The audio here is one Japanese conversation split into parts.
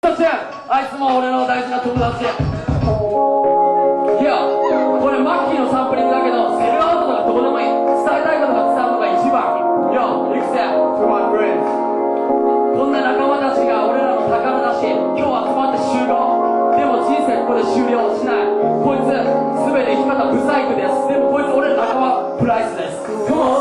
トチューン、あいつも俺の大事な友達。いや、これマッキーのサンプリングだけど、セルアウトとかどこでもいい。伝えたいことが伝わるのが一番。よ、行くぜ。こんな仲間たちが俺らの宝だし、今日集まって集合。でも人生ここで終了しない。こいつ、すべて生き方ブサイクです。でもこいつ俺ら仲間プライスです。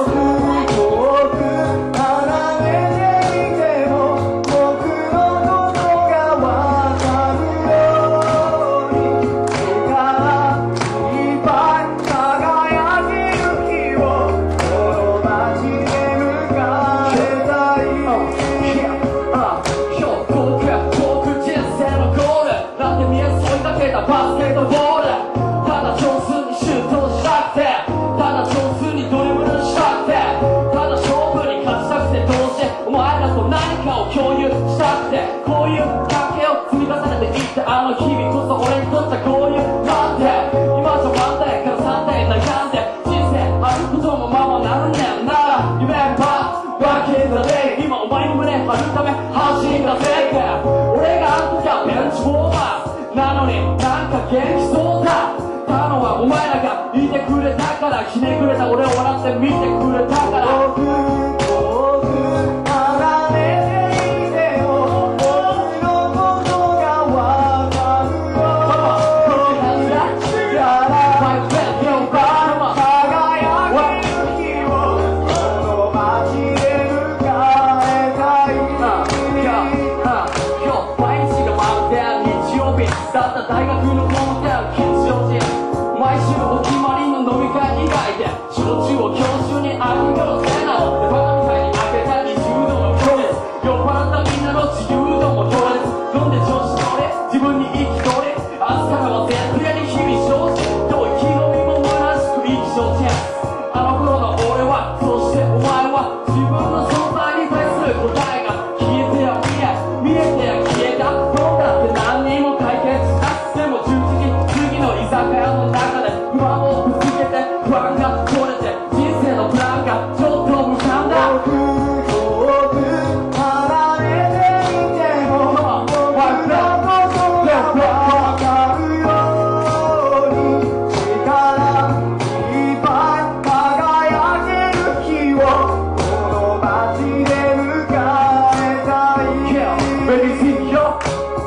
バスケットボール、ただ上手にシュートしたくて、ただ上手にドリブルしたくて、ただ勝負に勝ちたくて、どうしてお前らと何かを共有したくて、こういう関係を積み重ねていって、あの日々こそ俺にとってこういうなんて、今じゃワンデーから3デー悩んで、人生あることもままなるねんなら、夢ばわけだね。今お前に胸張るため走りだぜ。俺があの時はベンチウォーマーなのになんか元気そうだったのはお前らがいてくれたから、ひねくれた俺を笑って見てくれたから。だった大学の校庭吉祥寺、毎週お決まりの飲み会以外で焼酎を教授にあるよせなのってバカみたいに開けた20度の行列、酔っ払ったみんなの自由度も強烈、飲んで調子乗れ自分に生きとれ、明日からは全部やり日々精進、どう生き延びも虚しく生き精進。あの頃の俺は、そしてお前は自分の存在に対する答えが消えては見えては消えた、どうだって何にも解決しない。でも10時次の居酒屋の中で不安をぶつけて、不安が取れて人生のプランがちょっと浮かんだ。遠く離れていても僕のことがわかるように、力いっぱい輝ける日をこの街で迎えたい。Baby sing yo。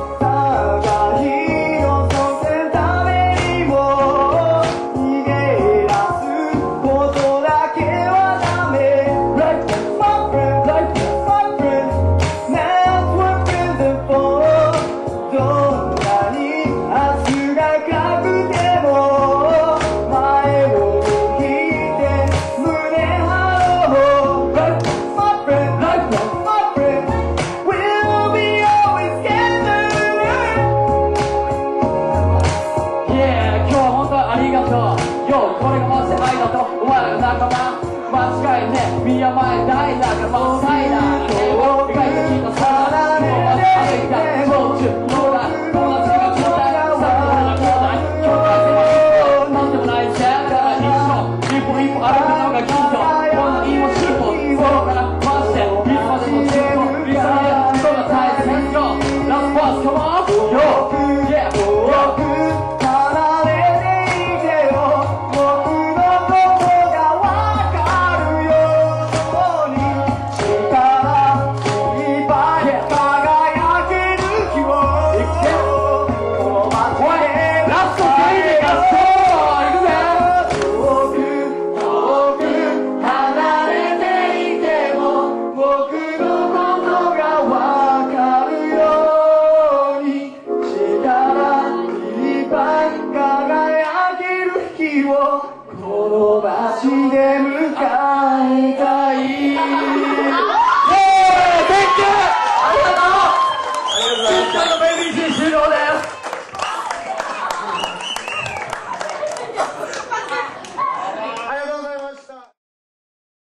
これがマジで愛だとお前らが仲間間違いねえ、宮前大だからマッサイダーだね。意外と聞いたさらにマジ歩いた焼酎どうだ友達が状態さっき俺ら兄弟境界線は一歩なんでもないぜ。だから一生一歩一歩歩くのが近所、こんなにも進歩そうからマジでいつまでも進歩一緒にいることが大切よ。ラストバースカモンよyeahよ。この街で迎えたい。Thank you。ありがとうございました。